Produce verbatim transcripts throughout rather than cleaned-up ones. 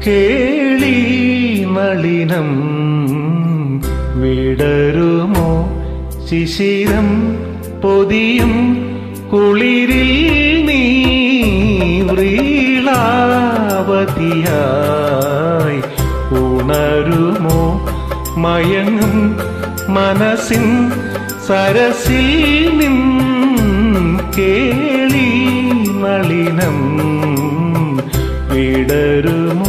കേളി നളിനം വിടരുമോ ശിശിരം പൊതിയും കുളിരിൽ നീ വ്രീളാവതിയായി ഉണരുമോ മയങ്ങും മനസ്സിൻ സരസിൽ നിൻ കേളി നളിനം വിടരുമോ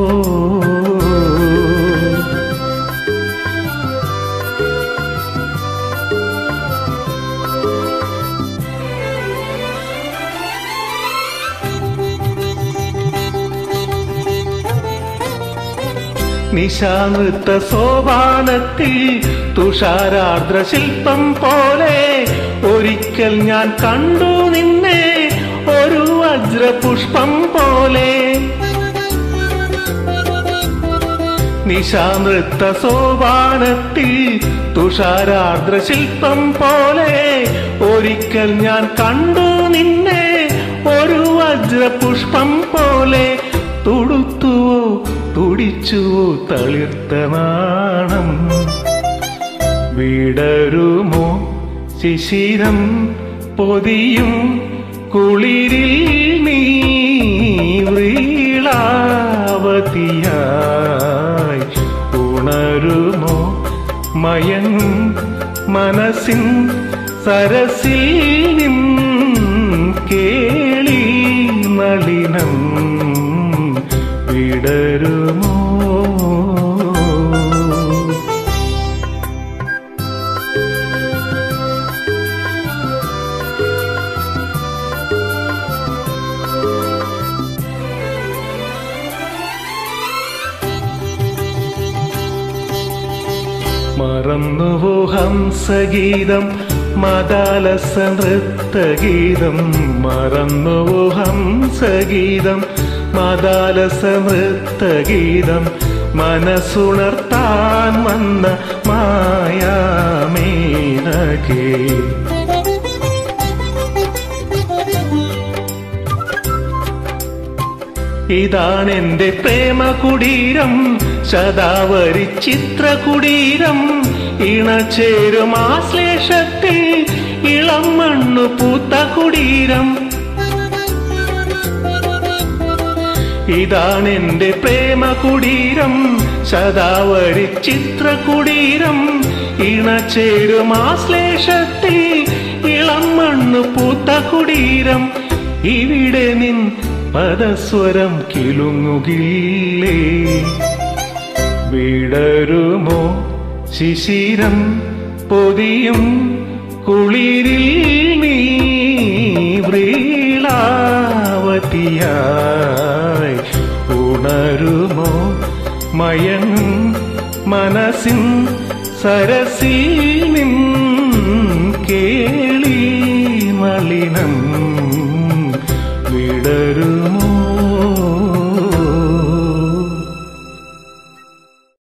നിശാനൃത്ത സോപാനത്തിൽ തുഷാരാർദ്ര ശില്പം പോലെ ഒരിക്കൽ ഞാൻ കണ്ടു നിന്നെ ഒരു വജ്രപുഷ്പം പോലെ. നിശാനൃത്ത സോപാനത്തിൽ തുഷാരാർദ്ര ശില്പം പോലെ ഒരിക്കൽ ഞാൻ കണ്ടു നിന്നെ ഒരു വജ്രപുഷ്പം പോലെ. തുടുത്തുവോ തുടിച്ചുവോ തളിർത്ത നാണം വിടരുമോ ശിശിരം പൊതിയും കുളിരിൽ നീ വ്രീളാവതിയായി ഉണരുമോ മയങ്ങും മനസ്സിൻ സരസിൽ നിൻ കേളി നളിനം വിടരുമോ. മറന്നുവോ ഹംസഗീതം മദാലസ നൃത്തഗീതം. മറന്നുവോ ഹംസഗീതം മദാലസ നൃത്തഗീതം. മനസ്സുണർത്താൻ വന്ന മായാമേനകേ. ഇതാണെന്റെ പ്രേമ കുടീരം ശതാവരി ചിത്രകുടീരം. ഇണചേരും ആശ്ലേഷത്തിൽ ഇളം മണ്ണു പൂത്ത കുടീരം. ഇതാണെന്റെ പ്രേമ കുടീരം ശതാവരി ചിത്രകുടീരം. ഇണചേരും ആശ്ലേഷത്തിൽ ഇളം മണ്ണു പൂത്ത കുടീരം. ഇവിടെ നിൻ പദസ്വരം കിലുങ്ങുകില്ലേ വിടരുമോ ശിശിരം പൊതിയും കുളിരിൽ നീ വ്രീളാവതിയായി ഉണരുമോ മയങ്ങും മനസ്സിൻ സരസിൽ നിൻ കേളി നളിനം വിടരു